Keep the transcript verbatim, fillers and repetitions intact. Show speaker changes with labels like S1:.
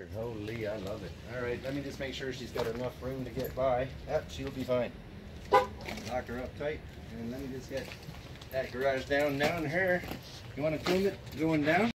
S1: picture. Holy, I love it. All right, let me just make sure she's got enough room to get by. Yep, she'll be fine. Lock her up tight, and let me just get that garage down down her. You want to film it going down?